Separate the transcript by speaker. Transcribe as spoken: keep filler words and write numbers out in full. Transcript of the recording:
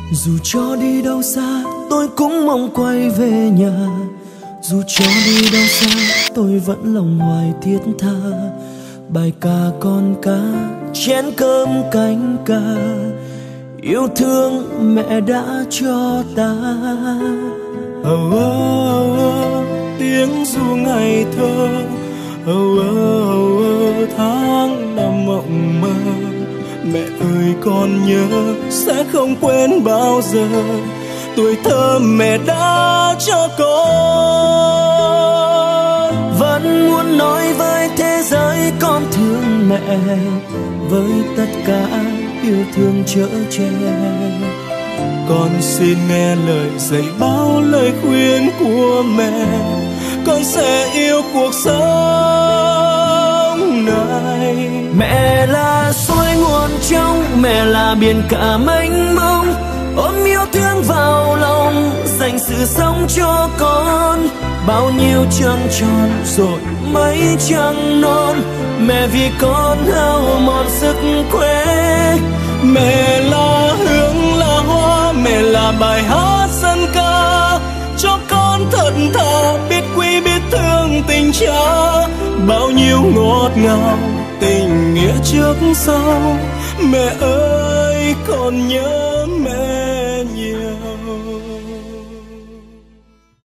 Speaker 1: Dù cho đi đâu xa tôi cũng mong quay về nhà, dù cho đi đâu xa tôi vẫn lòng hoài thiết tha. Bài ca con cá chén cơm canh cà, yêu thương mẹ đã cho ta. Oh, oh, oh, tiếng ru ngày thơ, oh, oh, oh, tháng năm mộng mơ. Mẹ ơi con nhớ sẽ không quên bao giờ tuổi thơ mẹ đã cho con. Vẫn muốn nói với thế giới con thương mẹ, với tất cả yêu thương chở che. Con xin nghe lời dạy bao lời khuyên của mẹ, con sẽ yêu cuộc sống này. Mẹ là suối nguồn trong, mẹ là biển cả mênh mông, ôm yêu thương vào lòng, dành sự sống cho con. Bao nhiêu trăng tròn rồi mấy trăng non, mẹ vì con hao mòn sức khỏe. Mẹ là hương là hoa, mẹ là bài hát dân ca, cho con thật thà biết quý biết thương tình cha. Bao nhiêu ngọt ngào tình nghĩa trước sau, mẹ ơi con nhớ.